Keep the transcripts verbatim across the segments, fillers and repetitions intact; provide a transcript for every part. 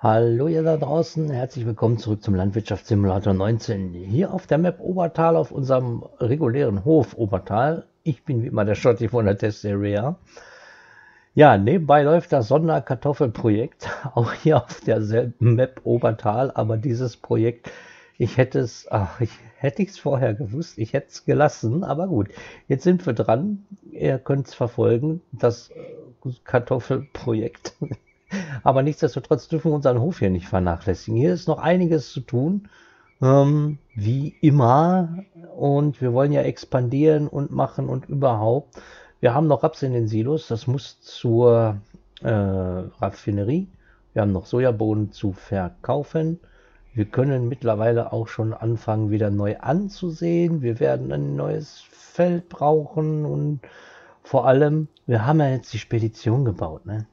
Hallo ihr da draußen, herzlich willkommen zurück zum Landwirtschaftssimulator neunzehn. Hier auf der Map Obertal auf unserem regulären Hof Obertal. Ich bin wie immer der Schotti von der Testarea. Ja, nebenbei läuft das Sonderkartoffelprojekt, auch hier auf derselben Map Obertal, aber dieses Projekt, ich hätte es, ach, ich hätte es vorher gewusst, ich hätte es gelassen, aber gut, jetzt sind wir dran. Ihr könnt es verfolgen, das Kartoffelprojekt. Aber nichtsdestotrotz dürfen wir unseren Hof hier nicht vernachlässigen. Hier ist noch einiges zu tun, ähm, wie immer. Und wir wollen ja expandieren und machen und überhaupt. Wir haben noch Raps in den Silos, das muss zur äh, Raffinerie. Wir haben noch Sojabohnen zu verkaufen. Wir können mittlerweile auch schon anfangen, wieder neu anzusehen. Wir werden ein neues Feld brauchen und vor allem, wir haben ja jetzt die Spedition gebaut, ne?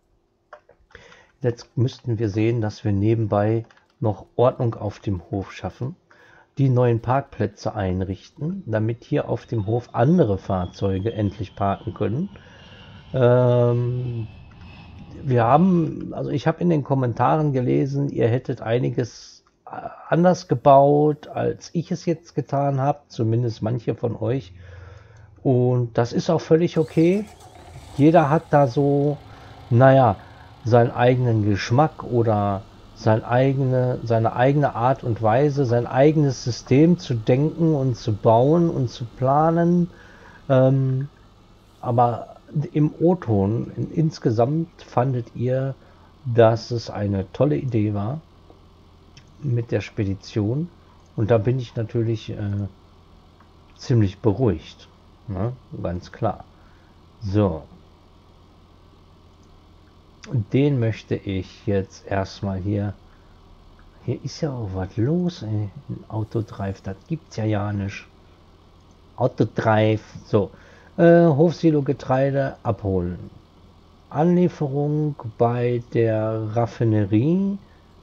Jetzt müssten wir sehen, dass wir nebenbei noch Ordnung auf dem Hof schaffen, die neuen Parkplätze einrichten, damit hier auf dem Hof andere Fahrzeuge endlich parken können. Ähm, wir haben, also ich habe in den Kommentaren gelesen, ihr hättet einiges anders gebaut, als ich es jetzt getan habe, zumindest manche von euch. Und das ist auch völlig okay. Jeder hat da so, naja, seinen eigenen Geschmack oder sein eigene, seine eigene Art und Weise, sein eigenes System zu denken und zu bauen und zu planen. Ähm, aber im O-Ton in, insgesamt fandet ihr, dass es eine tolle Idee war mit der Spedition. Und da bin ich natürlich äh, ziemlich beruhigt. Ne? Ganz klar. So. Den möchte ich jetzt erstmal hier. Hier ist ja auch was los, ey. Ein Autodrive, das gibt's ja ja nicht. Autodrive, so. Äh, Hofsilo Getreide abholen. Anlieferung bei der Raffinerie.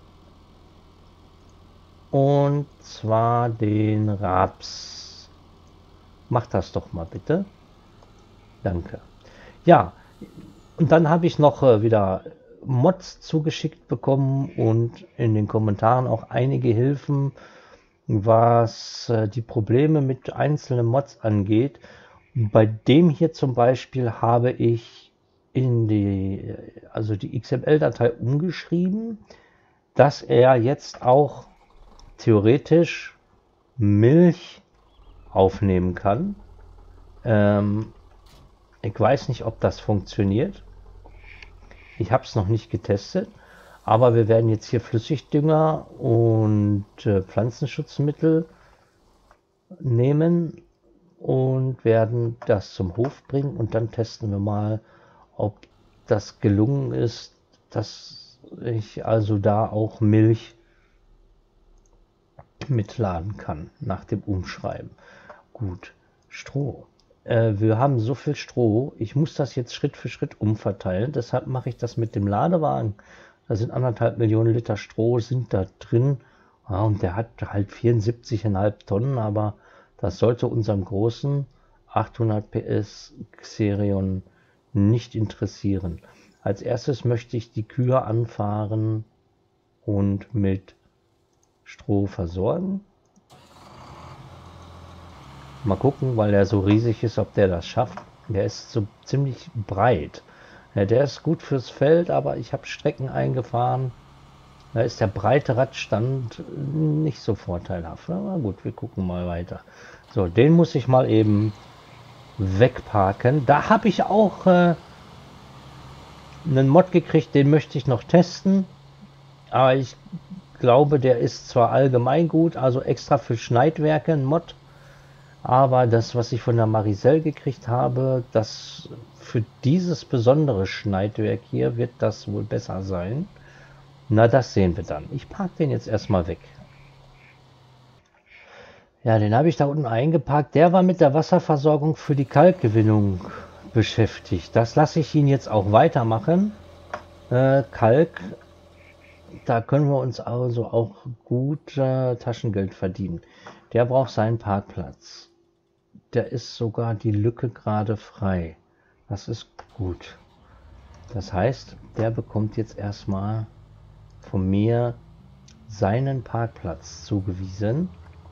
Und zwar den Raps. Mach das doch mal bitte. Danke. Ja. Und dann habe ich noch äh, wieder Mods zugeschickt bekommen und in den Kommentaren auch einige Hilfen, was äh, die Probleme mit einzelnen Mods angeht. Bei dem hier zum Beispiel habe ich in die, also die X M L-Datei umgeschrieben, dass er jetzt auch theoretisch Milch aufnehmen kann. Ähm, Ich weiß nicht, ob das funktioniert. Ich habe es noch nicht getestet, aber wir werden jetzt hier Flüssigdünger und äh, Pflanzenschutzmittel nehmen und werden das zum Hof bringen und dann testen wir mal, ob das gelungen ist, dass ich also da auch Milch mitladen kann nach dem Umschreiben. Gut, Stroh. Äh, wir haben so viel Stroh, ich muss das jetzt Schritt für Schritt umverteilen. Deshalb mache ich das mit dem Ladewagen. Da sind anderthalb Millionen Liter Stroh sind da drin. Ja, und der hat halt vierundsiebzig Komma fünf Tonnen, aber das sollte unserem großen achthundert P S Xerion nicht interessieren. Als erstes möchte ich die Kühe anfahren und mit Stroh versorgen. Mal gucken, weil er so riesig ist, ob der das schafft. Der ist so ziemlich breit. Ja, der ist gut fürs Feld, aber ich habe Strecken eingefahren. Da ist der breite Radstand nicht so vorteilhaft. Aber gut, wir gucken mal weiter. So, den muss ich mal eben wegparken. Da habe ich auch äh, einen Mod gekriegt, den möchte ich noch testen. Aber ich glaube, der ist zwar allgemein gut, also extra für Schneidwerke ein Mod. Aber das, was ich von der Marisel gekriegt habe, das für dieses besondere Schneidwerk hier wird das wohl besser sein. Na, das sehen wir dann. Ich parke den jetzt erstmal weg. Ja, den habe ich da unten eingeparkt. Der war mit der Wasserversorgung für die Kalkgewinnung beschäftigt. Das lasse ich ihn jetzt auch weitermachen. Äh, Kalk, da können wir uns also auch gut äh, Taschengeld verdienen. Der braucht seinen Parkplatz. Der ist sogar die Lücke gerade frei. Das ist gut. Das heißt, der bekommt jetzt erstmal von mir seinen Parkplatz zugewiesen.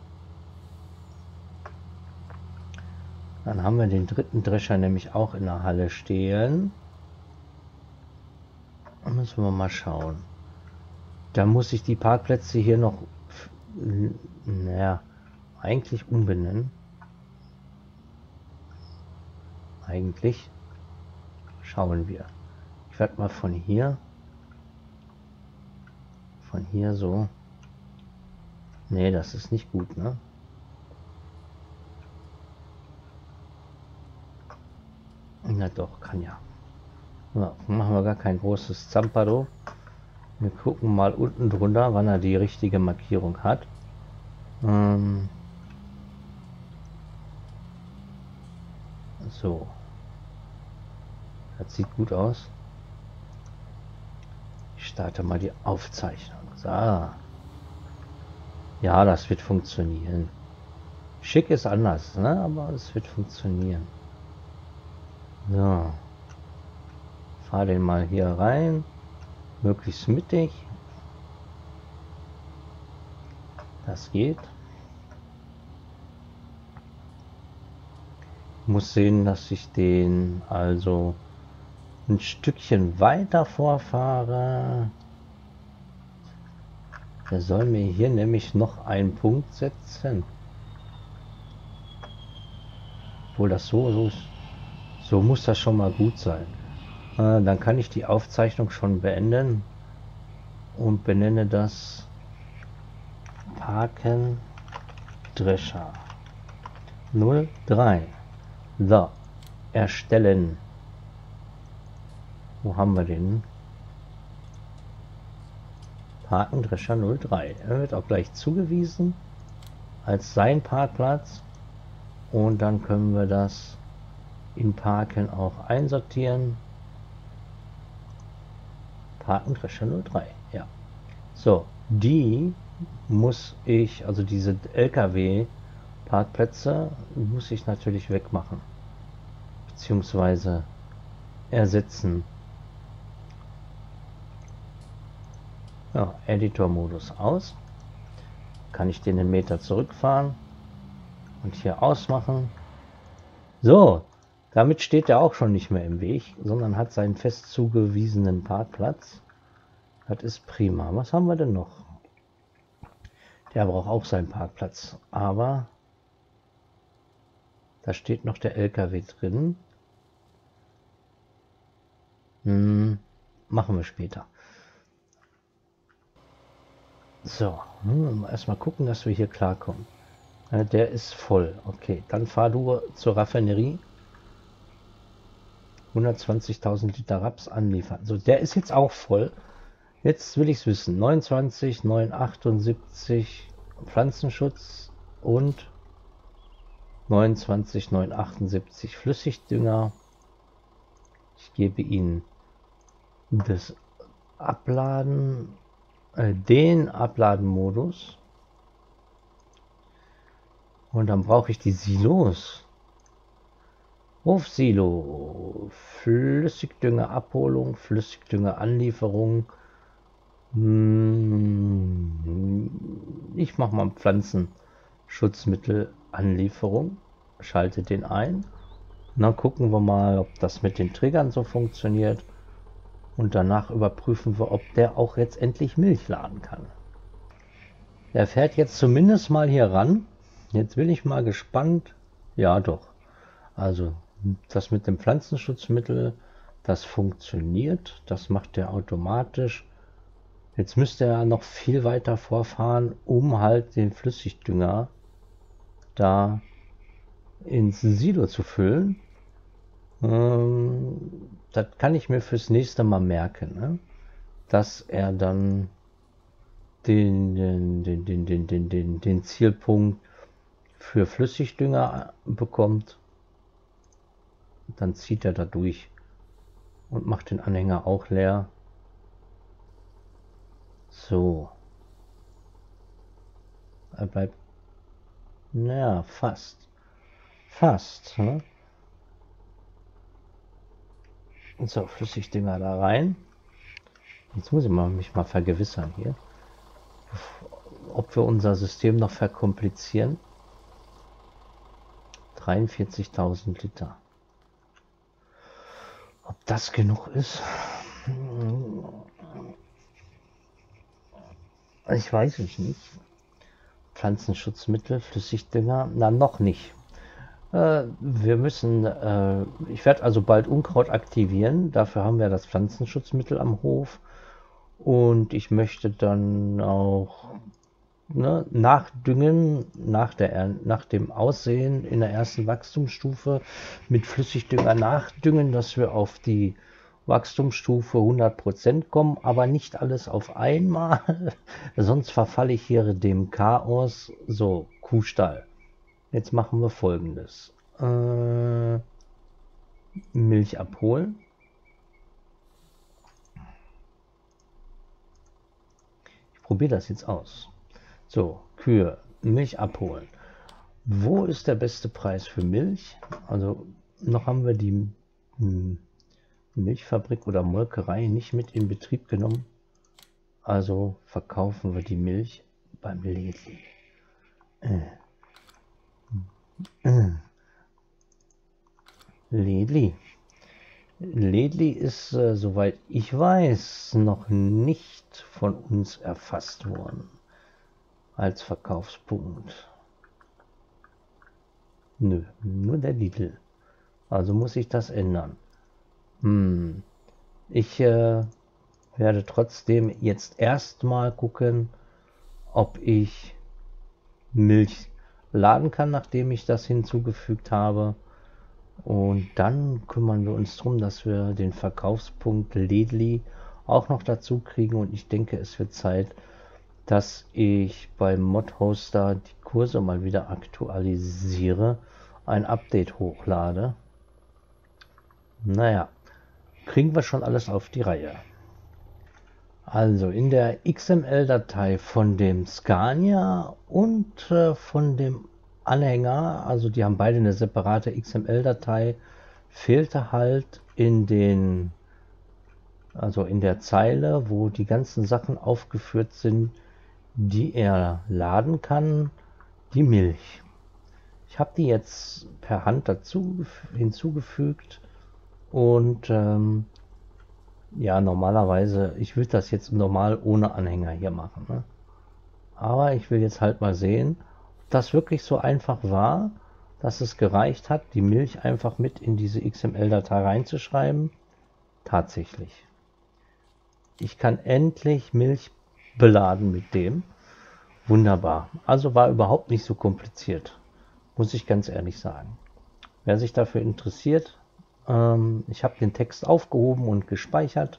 Dann haben wir den dritten Drescher nämlich auch in der Halle stehen. Da müssen wir mal schauen. Da muss ich die Parkplätze hier noch, naja, eigentlich umbenennen. Eigentlich schauen wir. Ich werde mal von hier, von hier so. Nee, das ist nicht gut, ne? Na doch, kann ja. Ja, machen wir gar kein großes Zampado. Wir gucken mal unten drunter, wann er die richtige Markierung hat. Ähm so. Das sieht gut aus. Ich starte mal die Aufzeichnung. So. Ja, das wird funktionieren. Schick ist anders, ne? Aber es wird funktionieren. So. Fahr den mal hier rein. Möglichst mittig. Das geht. Ich muss sehen, dass ich den also ein Stückchen weiter vorfahre. Der soll mir hier nämlich noch einen Punkt setzen. Obwohl das so, so, so muss das schon mal gut sein. Äh, dann kann ich die Aufzeichnung schon beenden und benenne das Parken Drescher null drei. So, erstellen. Wo haben wir den? Parken Drescher null drei. Er wird auch gleich zugewiesen als sein Parkplatz. Und dann können wir das in Parken auch einsortieren. Parken Drescher null drei. Ja. So, die muss ich, also diese L K W-Parkplätze, muss ich natürlich wegmachen. Beziehungsweise ersetzen. Ja, Editor-Modus aus. Kann ich den einen Meter zurückfahren und hier ausmachen. So, damit steht er auch schon nicht mehr im Weg, sondern hat seinen fest zugewiesenen Parkplatz. Das ist prima. Was haben wir denn noch? Der braucht auch seinen Parkplatz, aber da steht noch der L K W drin. Hm, machen wir später. So, hm, erstmal gucken, dass wir hier klarkommen. Äh, der ist voll. Okay, dann fahr du zur Raffinerie. hundertzwanzigtausend Liter Raps anliefern. So, der ist jetzt auch voll. Jetzt will ich es wissen. neunundzwanzig neunhundertachtundsiebzig Pflanzenschutz und neunundzwanzig neunhundertachtundsiebzig Flüssigdünger. Ich gebe Ihnen das Abladen, äh, den Abladenmodus. Und dann brauche ich die Silos. Hofsilo, Flüssigdüngerabholung, Flüssigdüngeranlieferung. Ich mache mal Pflanzenschutzmittelanlieferung, schalte den ein. Und dann gucken wir mal, ob das mit den Triggern so funktioniert. Und danach überprüfen wir, ob der auch jetzt endlich Milch laden kann. Der fährt jetzt zumindest mal hier ran. Jetzt bin ich mal gespannt. Ja, doch. Also das mit dem Pflanzenschutzmittel, das funktioniert. Das macht er automatisch. Jetzt müsste er noch viel weiter vorfahren, um halt den Flüssigdünger da ins Silo zu füllen. Ähm, das kann ich mir fürs nächste Mal merken, ne? Dass er dann den, den, den, den, den, den, den, den Zielpunkt für Flüssigdünger bekommt. Dann zieht er da durch und macht den Anhänger auch leer. So. Er bleibt, naja, fast. Fast. Ne? So, Flüssigdünger da rein. Jetzt muss ich mal, mich mal vergewissern hier, ob wir unser System noch verkomplizieren. dreiundvierzigtausend Liter. Ob das genug ist? Ich weiß es nicht. Pflanzenschutzmittel, Flüssigdünger, na noch nicht. Äh, wir müssen, äh, ich werde also bald Unkraut aktivieren. Dafür haben wir das Pflanzenschutzmittel am Hof. Und ich möchte dann auch ne, nachdüngen, nach, der, nach dem Aussehen in der ersten Wachstumsstufe mit Flüssigdünger nachdüngen, dass wir auf die Wachstumsstufe hundert Prozent kommen, aber nicht alles auf einmal, sonst verfalle ich hier dem Chaos. So, Kuhstall. Jetzt machen wir Folgendes. Äh, Milch abholen. Ich probiere das jetzt aus. So, Kühe, Milch abholen. Wo ist der beste Preis für Milch? Also noch haben wir die hm, Milchfabrik oder Molkerei nicht mit in Betrieb genommen. Also verkaufen wir die Milch beim Lidl. Äh. Äh. Lidl. Lidl ist, äh, soweit ich weiß, noch nicht von uns erfasst worden als Verkaufspunkt. Nö, nur der Lidl. Also muss ich das ändern. Hm. Ich äh, werde trotzdem jetzt erstmal gucken, ob ich Milch laden kann, nachdem ich das hinzugefügt habe. Und dann kümmern wir uns darum, dass wir den Verkaufspunkt Lidl auch noch dazu kriegen. Und ich denke, es wird Zeit, dass ich beim Mod-Hoster die Kurse mal wieder aktualisiere, ein Update hochlade. Naja, kriegen wir schon alles auf die Reihe. Also in der X M L-Datei von dem Scania und äh, von dem Anhänger, also die haben beide eine separate X M L-Datei, fehlte halt in den, also in der Zeile, wo die ganzen Sachen aufgeführt sind, die er laden kann, die Milch. Ich habe die jetzt per Hand dazu hinzugefügt und ähm, ja, normalerweise, ich würde das jetzt normal ohne Anhänger hier machen, ne? Aber ich will jetzt halt mal sehen, ob das wirklich so einfach war, dass es gereicht hat, die Milch einfach mit in diese X M L-Datei reinzuschreiben. Tatsächlich. Ich kann endlich Milch beladen mit dem. Wunderbar. Also war überhaupt nicht so kompliziert, muss ich ganz ehrlich sagen. Wer sich dafür interessiert, ähm, ich habe den Text aufgehoben und gespeichert.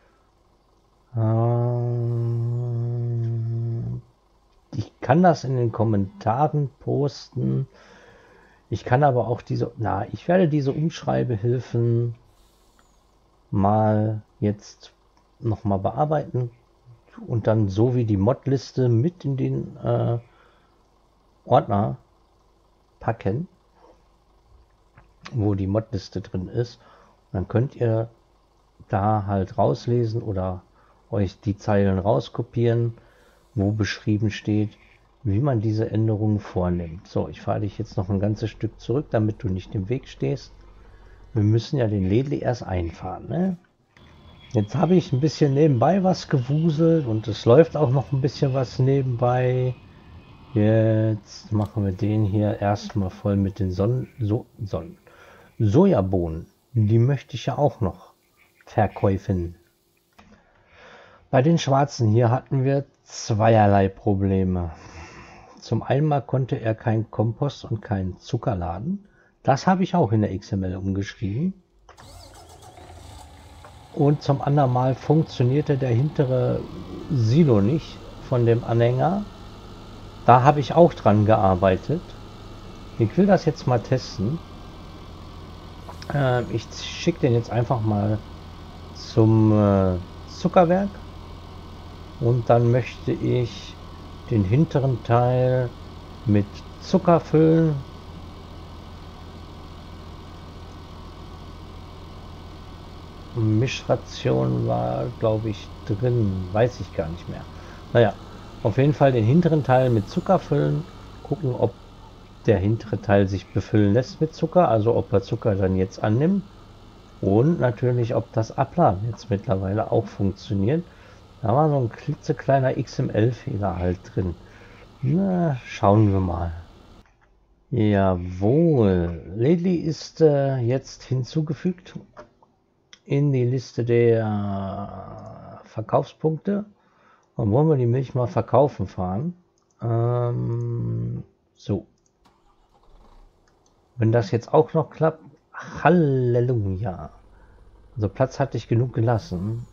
Ähm, ich kann das in den Kommentaren posten. Ich kann aber auch diese, na, ich werde diese Umschreibehilfen mal jetzt nochmal bearbeiten und dann so wie die Modliste mit in den äh, Ordner packen, wo die Modliste drin ist. Und dann könnt ihr da halt rauslesen oder euch die Zeilen rauskopieren, wo beschrieben steht, wie man diese Änderungen vornimmt. So, ich fahre dich jetzt noch ein ganzes Stück zurück, damit du nicht im Weg stehst. Wir müssen ja den Lidl erst einfahren, ne? Jetzt habe ich ein bisschen nebenbei was gewuselt und es läuft auch noch ein bisschen was nebenbei. Jetzt machen wir den hier erstmal voll mit den Sonnen, so, Sonnen. Sojabohnen. Die möchte ich ja auch noch verkaufen. Bei den Schwarzen hier hatten wir zweierlei Probleme. Zum einen mal konnte er kein Kompost und keinen Zucker laden. Das habe ich auch in der X M L umgeschrieben. Und zum anderen Mal funktionierte der hintere Silo nicht von dem Anhänger. Da habe ich auch dran gearbeitet. Ich will das jetzt mal testen. Äh, ich schicke den jetzt einfach mal zum äh, Zuckerwerk. Und dann möchte ich den hinteren Teil mit Zucker füllen. Mischration war, glaube ich, drin. Weiß ich gar nicht mehr. Naja, auf jeden Fall den hinteren Teil mit Zucker füllen. Gucken, ob der hintere Teil sich befüllen lässt mit Zucker. Also ob er Zucker dann jetzt annimmt. Und natürlich, ob das Abladen jetzt mittlerweile auch funktioniert. Da war so ein klitzekleiner X M L-Fehler halt drin. Na, schauen wir mal. Jawohl. Lately ist äh, jetzt hinzugefügt in die Liste der Verkaufspunkte. Und wollen wir die Milch mal verkaufen fahren. Ähm, so. Wenn das jetzt auch noch klappt. Halleluja. Also Platz hatte ich genug gelassen.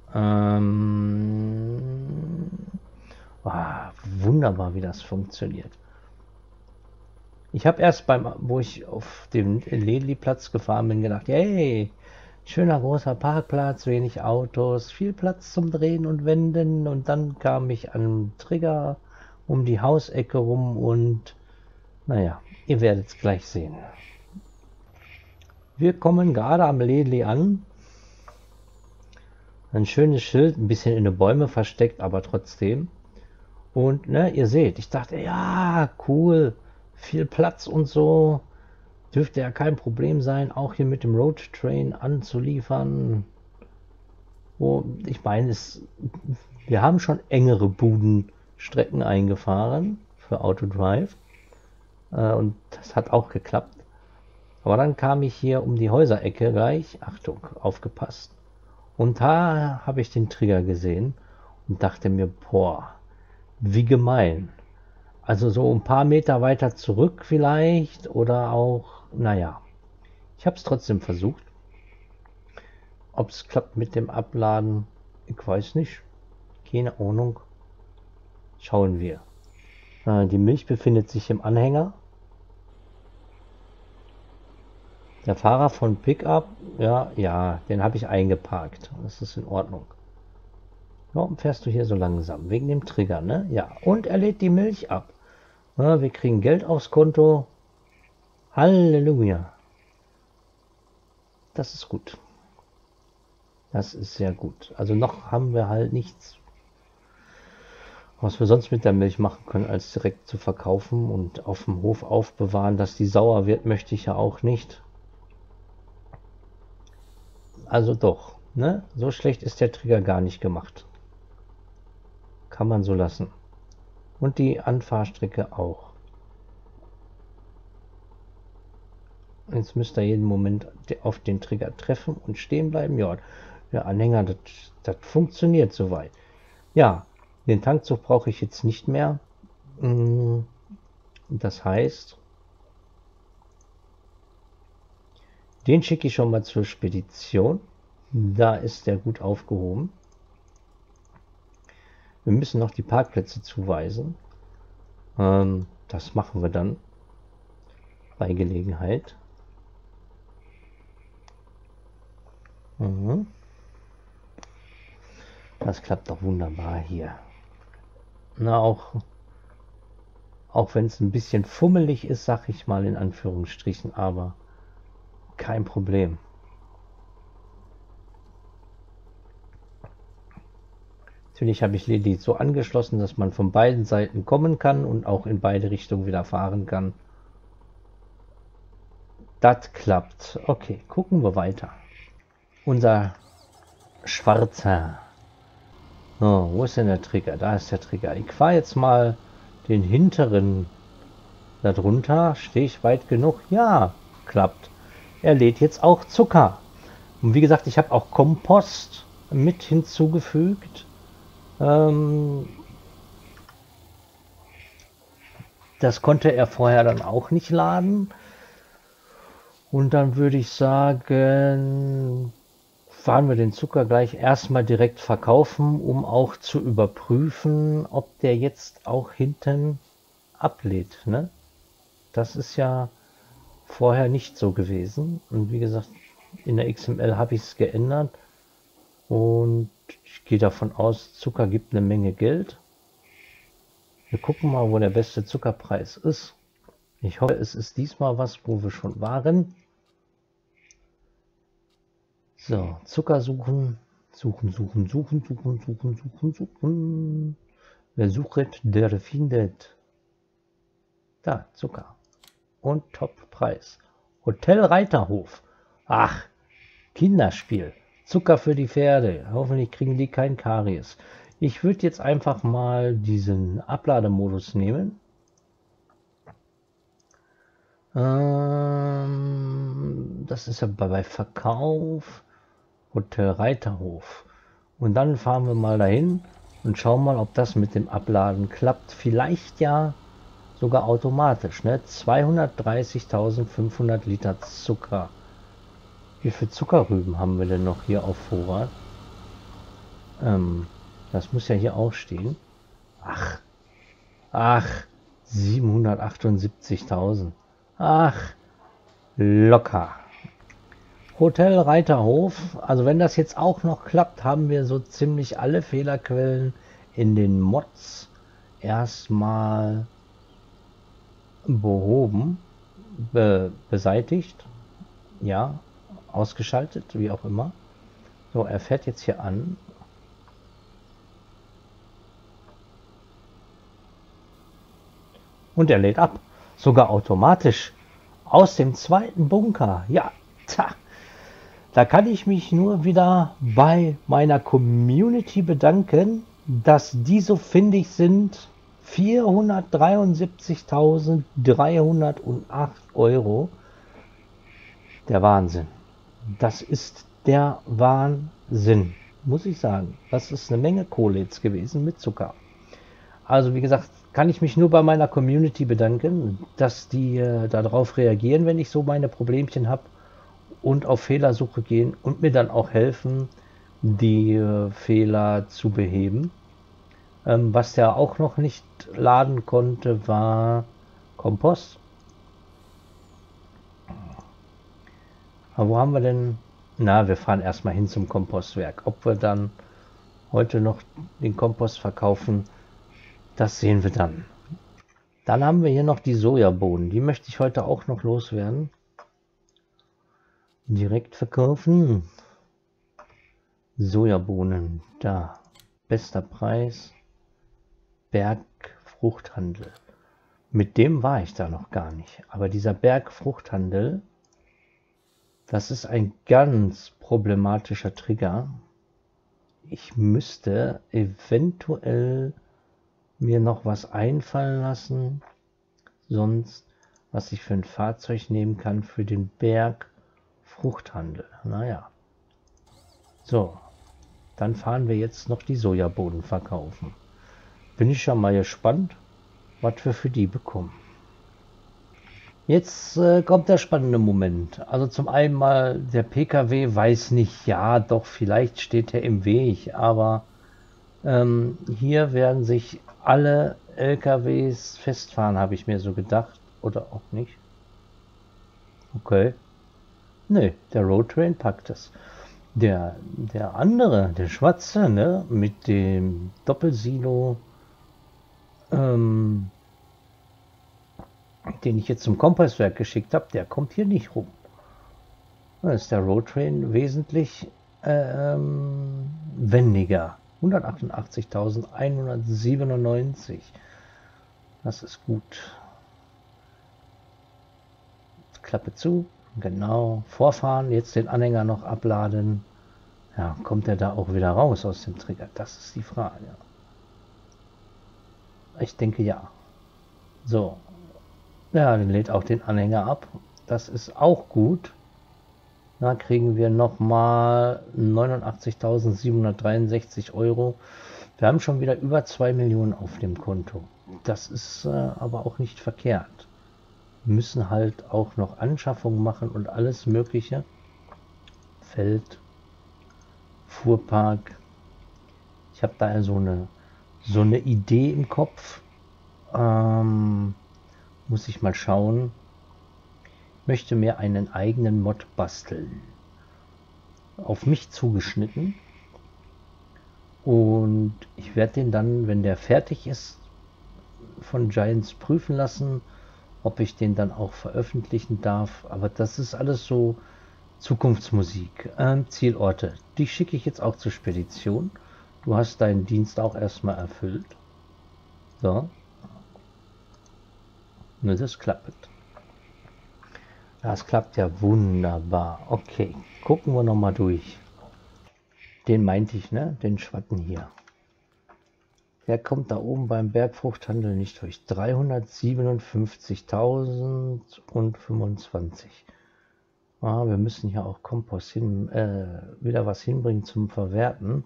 Ähm, oh, wunderbar, wie das funktioniert. Ich habe erst beim, wo ich auf dem Ledli-Platz gefahren bin, gedacht, hey, schöner großer Parkplatz, wenig Autos, viel Platz zum Drehen und Wenden. Und dann kam ich an einen Trigger um die Hausecke rum und naja, ihr werdet es gleich sehen. Wir kommen gerade am Ledli an. Ein schönes Schild, ein bisschen in den Bäume versteckt, aber trotzdem. Und ne, ihr seht, ich dachte, ja, cool, viel Platz und so. Dürfte ja kein Problem sein, auch hier mit dem Road Train anzuliefern. Oh, ich meine, es, wir haben schon engere Budenstrecken eingefahren für Autodrive. Äh, und das hat auch geklappt. Aber dann kam ich hier um die Häuserecke gleich. Achtung, aufgepasst. Und da habe ich den Trigger gesehen und dachte mir, boah, wie gemein. Also so ein paar Meter weiter zurück vielleicht oder auch, naja, ich habe es trotzdem versucht. Ob es klappt mit dem Abladen, ich weiß nicht. Keine Ahnung. Schauen wir. Äh, die Milch befindet sich im Anhänger. Der Fahrer von Pickup, ja, ja, den habe ich eingeparkt. Das ist in Ordnung. Warum fährst du hier so langsam? Wegen dem Trigger, ne? Ja, und er lädt die Milch ab. Ja, wir kriegen Geld aufs Konto. Halleluja. Das ist gut. Das ist sehr gut. Also noch haben wir halt nichts, was wir sonst mit der Milch machen können, als direkt zu verkaufen und auf dem Hof aufbewahren. Dass die sauer wird, möchte ich ja auch nicht. Also doch, ne? So schlecht ist der Trigger gar nicht gemacht. Kann man so lassen. Und die Anfahrstrecke auch. Jetzt müsst ihr jeden Moment auf den Trigger treffen und stehen bleiben. Ja, der Anhänger, das, das funktioniert soweit. Ja, den Tankzug brauche ich jetzt nicht mehr. Das heißt, den schicke ich schon mal zur Spedition. Da ist der gut aufgehoben. Wir müssen noch die Parkplätze zuweisen. Ähm, das machen wir dann bei Gelegenheit. Mhm. Das klappt doch wunderbar hier. Na, auch, auch wenn es ein bisschen fummelig ist, sag ich mal in Anführungsstrichen, aber kein Problem. Natürlich habe ich Ledi so angeschlossen, dass man von beiden Seiten kommen kann und auch in beide Richtungen wieder fahren kann. Das klappt. Okay, gucken wir weiter. Unser Schwarzer. Oh, wo ist denn der Trigger? Da ist der Trigger. Ich fahre jetzt mal den hinteren darunter. Stehe ich weit genug? Ja, klappt. Er lädt jetzt auch Zucker. Und wie gesagt, ich habe auch Kompost mit hinzugefügt. Ähm, das konnte er vorher dann auch nicht laden. Und dann würde ich sagen, fahren wir den Zucker gleich erstmal direkt verkaufen, um auch zu überprüfen, ob der jetzt auch hinten ablädt. Ne? Das ist ja vorher nicht so gewesen. Und wie gesagt, in der X M L habe ich es geändert. Und ich gehe davon aus, Zucker gibt eine Menge Geld. Wir gucken mal, wo der beste Zuckerpreis ist. Ich hoffe, es ist diesmal was, wo wir schon waren. So, Zucker suchen. Suchen, suchen, suchen, suchen, suchen, suchen, suchen. Wer sucht, der findet. Da, Zucker. Und Toppreis. Hotel Reiterhof. Ach, Kinderspiel. Zucker für die Pferde. Hoffentlich kriegen die kein Karies. Ich würde jetzt einfach mal diesen Ablademodus nehmen. Ähm, das ist ja bei Verkauf. Hotel Reiterhof. Und dann fahren wir mal dahin und schauen mal, ob das mit dem Abladen klappt. Vielleicht ja sogar automatisch. Ne? zweihundertdreißigtausendfünfhundert Liter Zucker. Wie viele Zuckerrüben haben wir denn noch hier auf Vorrat? Ähm, das muss ja hier auch stehen. Ach, ach, siebenhundertachtundsiebzigtausend. Ach, locker. Hotel Reiterhof. Also wenn das jetzt auch noch klappt, haben wir so ziemlich alle Fehlerquellen in den Mods erstmal behoben, be beseitigt. Ja, ausgeschaltet, wie auch immer. So, er fährt jetzt hier an. Und er lädt ab. Sogar automatisch. Aus dem zweiten Bunker. Ja, ta. Da kann ich mich nur wieder bei meiner Community bedanken, dass die so findig sind. vierhundertdreiundsiebzigtausenddreihundertacht Euro. Der Wahnsinn. Das ist der Wahnsinn, muss ich sagen. Das ist eine Menge Kohle jetzt gewesen mit Zucker. Also wie gesagt, kann ich mich nur bei meiner Community bedanken, dass die äh, darauf reagieren, wenn ich so meine Problemchen habe und auf Fehlersuche gehen und mir dann auch helfen, die äh, Fehler zu beheben. Ähm, was der auch noch nicht laden konnte, war Kompost. Aber wo haben wir denn? Na, wir fahren erstmal hin zum Kompostwerk. Ob wir dann heute noch den Kompost verkaufen, das sehen wir dann. Dann haben wir hier noch die Sojabohnen. Die möchte ich heute auch noch loswerden. Direkt verkaufen. Sojabohnen, da. Bester Preis. Bergfruchthandel. Mit dem war ich da noch gar nicht. Aber dieser Bergfruchthandel, das ist ein ganz problematischer Trigger. Ich müsste eventuell mir noch was einfallen lassen, sonst was ich für ein Fahrzeug nehmen kann für den Bergfruchthandel. Naja. So, dann fahren wir jetzt noch die Sojabohnen verkaufen. Bin ich schon mal gespannt, was wir für die bekommen. Jetzt äh, kommt der spannende Moment. Also zum einen mal, der P K W weiß nicht, ja doch, vielleicht steht er im Weg, aber ähm, hier werden sich alle L K Ws festfahren, habe ich mir so gedacht. Oder auch nicht. Okay. Ne, der Roadtrain packt es. Der, der andere, der Schwarze, ne, mit dem Doppelsilo, ähm, den ich jetzt zum Kompostwerk geschickt habe, der kommt hier nicht rum. Da ist der Roadtrain wesentlich ähm, wendiger. hundertachtundachtzigtausendeinhundertsiebenundneunzig. Das ist gut. Klappe zu. Genau. Vorfahren. Jetzt den Anhänger noch abladen. Ja, kommt er da auch wieder raus aus dem Trigger? Das ist die Frage. Ich denke ja. So. Ja, dann lädt auch den Anhänger ab. Das ist auch gut. Da kriegen wir nochmal neunundachtzigtausendsiebenhundertdreiundsechzig Euro. Wir haben schon wieder über zwei Millionen auf dem Konto. Das ist äh, aber auch nicht verkehrt. Wir müssen halt auch noch Anschaffungen machen und alles Mögliche. Feld, Fuhrpark. Ich habe da so eine, so eine Idee im Kopf. Ähm, muss ich mal schauen. Ich möchte mir einen eigenen Mod basteln. Auf mich zugeschnitten. Und ich werde den dann, wenn der fertig ist, von Giants prüfen lassen, ob ich den dann auch veröffentlichen darf. Aber das ist alles so Zukunftsmusik. Ähm, Zielorte. Dich schicke ich jetzt auch zur Spedition. Du hast deinen Dienst auch erstmal erfüllt. So. Nur das klappt. Das klappt ja wunderbar. Okay, gucken wir noch mal durch. Den meinte ich, ne? Den Schwatten hier. Der kommt da oben beim Bergfruchthandel nicht durch. dreihundertsiebenundfünfzigtausendfünfundzwanzig. Ah, wir müssen hier auch Kompost hin, äh, wieder was hinbringen zum Verwerten.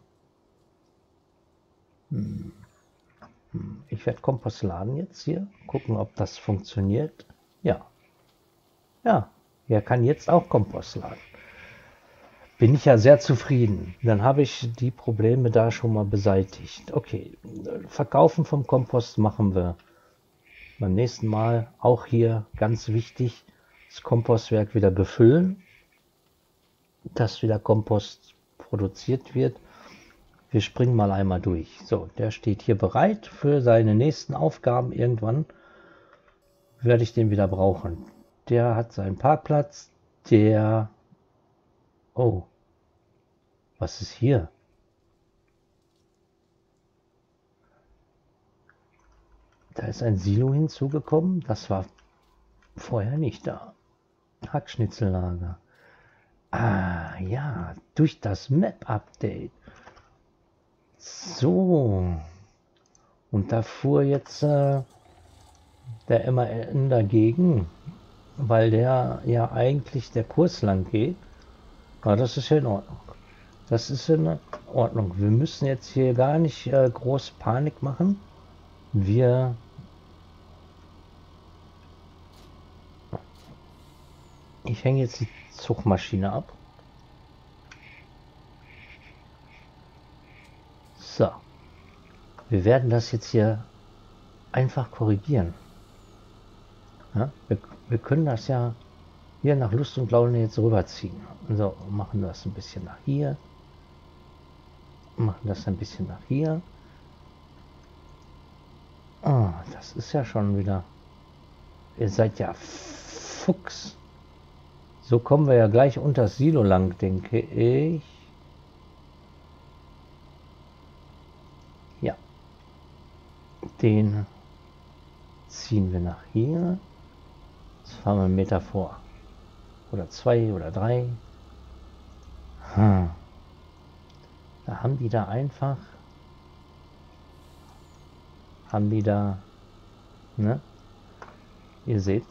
Hm. Hm. Ich werde Kompost laden jetzt hier. Gucken, ob das funktioniert. Ja. Ja, er kann jetzt auch Kompost laden. Bin ich ja sehr zufrieden. Dann habe ich die Probleme da schon mal beseitigt. Okay, Verkaufen vom Kompost machen wir beim nächsten Mal. Auch hier ganz wichtig, das Kompostwerk wieder befüllen, dass wieder Kompost produziert wird. Wir springen mal einmal durch. So, der steht hier bereit für seine nächsten Aufgaben. Irgendwann werde ich den wieder brauchen. Der hat seinen Parkplatz. Der... Oh. Was ist hier? Da ist ein Silo hinzugekommen. Das war vorher nicht da. Hackschnitzellager. Ah, ja. Durch das Map-Update. So. Und da fuhr jetzt äh, der M A N dagegen, weil der ja eigentlich der Kurs lang geht. Aber das ist ja in Ordnung. Das ist in Ordnung. Wir müssen jetzt hier gar nicht äh, groß Panik machen. Wir Ich hänge jetzt die Zugmaschine ab. So. Wir werden das jetzt hier einfach korrigieren. Ja, wir, wir können das ja hier nach Lust und Laune jetzt rüberziehen. So, machen das ein bisschen nach hier. Machen das ein bisschen nach hier. Ah, das ist ja schon wieder... Ihr seid ja Fuchs. So kommen wir ja gleich unter das Silo lang, denke ich. Ja. Den ziehen wir nach hier. Jetzt fahren wir einen Meter vor. Oder zwei oder drei. Hm. Da haben die da einfach... Haben die da... Ne? Ihr seht...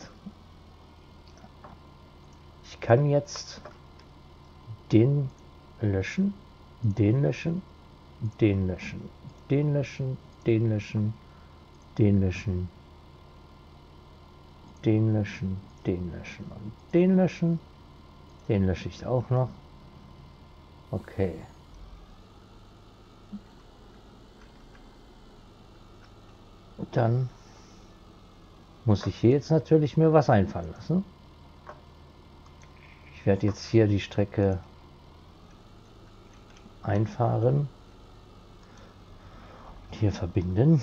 Ich kann jetzt den löschen, den löschen, den löschen, den löschen, den löschen, den löschen, den löschen, den löschen und den löschen. Den lösche ich auch noch. Okay. Dann muss ich hier jetzt natürlich mir was einfallen lassen. Ich werde jetzt hier die Strecke einfahren und hier verbinden.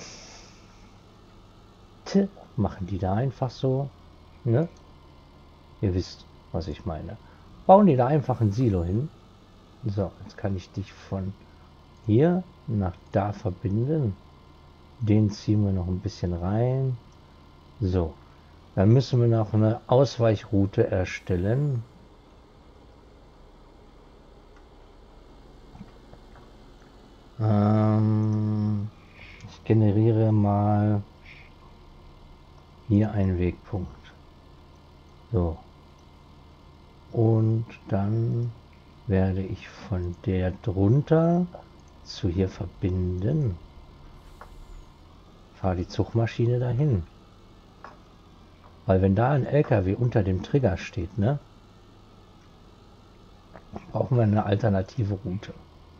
T machen die da einfach so, ne? Ihr wisst, was ich meine. Bauen die da einfach ein Silo hin. So, jetzt kann ich dich von hier nach da verbinden. Den ziehen wir noch ein bisschen rein. So, dann müssen wir noch eine Ausweichroute erstellen. Ähm, ich generiere mal hier einen Wegpunkt. So. Und dann werde ich von der drunter zu hier verbinden. Fahre die Zugmaschine dahin. Weil wenn da ein L K W unter dem Trigger steht, ne, brauchen wir eine alternative Route.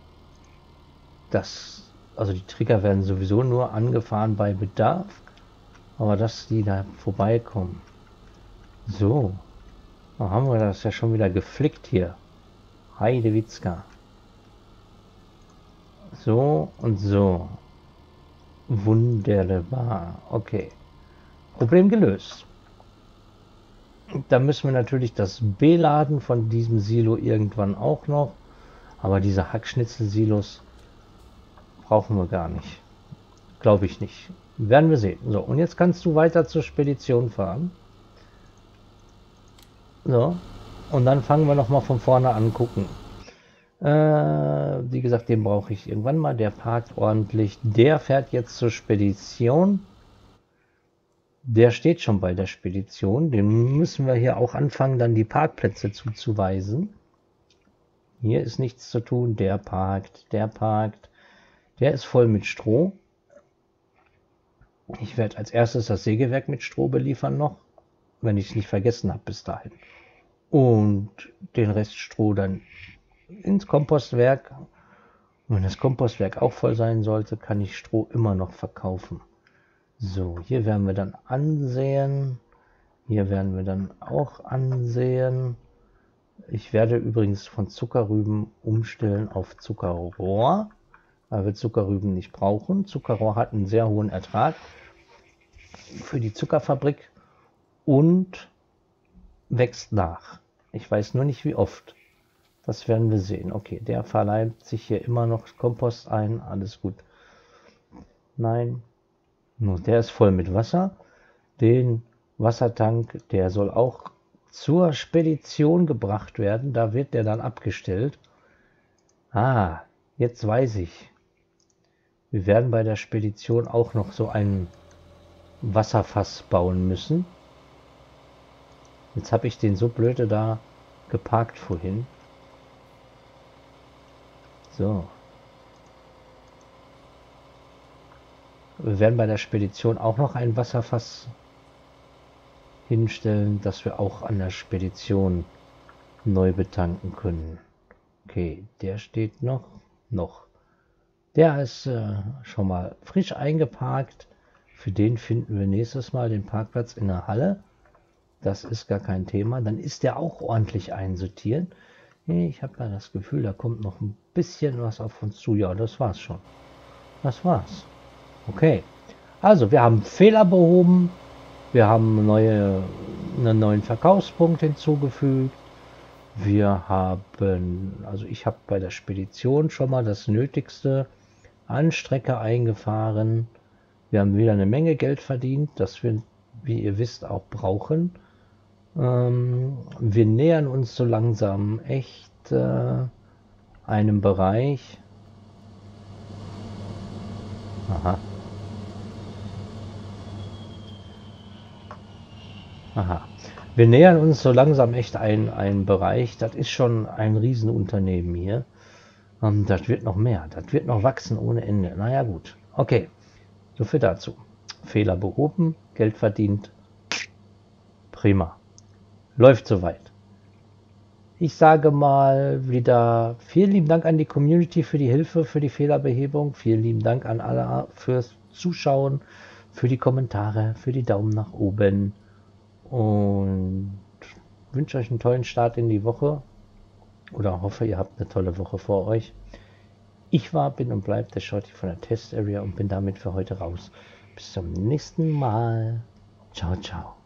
Das, also die Trigger werden sowieso nur angefahren bei Bedarf, aber dass die da vorbeikommen. So, da haben wir das ja schon wieder geflickt hier. Heidewitzka. So und so. Wunderbar. Okay. Problem gelöst. Da müssen wir natürlich das beladen von diesem Silo irgendwann auch noch. Aber diese Hackschnitzel-Silos brauchen wir gar nicht. Glaube ich nicht. Werden wir sehen. So, und jetzt kannst du weiter zur Spedition fahren. So, und dann fangen wir noch mal von vorne an gucken. Äh, wie gesagt, den brauche ich irgendwann mal. Der parkt ordentlich. Der fährt jetzt zur Spedition. Der steht schon bei der Spedition. Den müssen wir hier auch anfangen, dann die Parkplätze zuzuweisen. Hier ist nichts zu tun. Der parkt, der parkt. Der ist voll mit Stroh. Ich werde als erstes das Sägewerk mit Stroh beliefern noch, wenn ich es nicht vergessen habe bis dahin. Und den Rest Stroh dann ins Kompostwerk. Und wenn das Kompostwerk auch voll sein sollte, kann ich Stroh immer noch verkaufen. So, hier werden wir dann ansehen. Hier werden wir dann auch ansehen. Ich werde übrigens von Zuckerrüben umstellen auf Zuckerrohr, weil wir Zuckerrüben nicht brauchen. Zuckerrohr hat einen sehr hohen Ertrag für die Zuckerfabrik und wächst nach. Ich weiß nur nicht wie oft. Das werden wir sehen. Okay, der verleiht sich hier immer noch Kompost ein. Alles gut. Nein. Nur der ist voll mit Wasser. Den Wassertank, der soll auch zur Spedition gebracht werden. Da wird der dann abgestellt. Ah, jetzt weiß ich. Wir werden bei der Spedition auch noch so ein Wasserfass bauen müssen. Jetzt habe ich den so blöde da geparkt vorhin. So. Wir werden bei der Spedition auch noch ein Wasserfass hinstellen, dass wir auch an der Spedition neu betanken können. Okay, der steht noch. Noch. Der ist äh, schon mal frisch eingeparkt. Für den finden wir nächstes Mal den Parkplatz in der Halle. Das ist gar kein Thema. Dann ist der auch ordentlich einsortiert. Ich habe ja das Gefühl, da kommt noch ein bisschen was auf uns zu. Ja, das war's schon. Das war's. Okay. Also, wir haben Fehler behoben. Wir haben neue, einen neuen Verkaufspunkt hinzugefügt. Wir haben, also ich habe bei der Spedition schon mal das Nötigste an Strecke eingefahren. Wir haben wieder eine Menge Geld verdient, das wir, wie ihr wisst, auch brauchen. Ähm, wir nähern uns so langsam echt äh, einem Bereich. Aha. Aha. Wir nähern uns so langsam echt ein, ein Bereich, das ist schon ein Riesenunternehmen hier. Ähm, das wird noch mehr, das wird noch wachsen ohne Ende. Naja gut, okay, so viel dazu. Fehler behoben, Geld verdient, prima. Läuft soweit. Ich sage mal wieder vielen lieben Dank an die Community für die Hilfe, für die Fehlerbehebung. Vielen lieben Dank an alle fürs Zuschauen, für die Kommentare, für die Daumen nach oben. Und wünsche euch einen tollen Start in die Woche. Oder hoffe, ihr habt eine tolle Woche vor euch. Ich war, bin und bleibe der Shorty von der Test Area und bin damit für heute raus. Bis zum nächsten Mal. Ciao, ciao.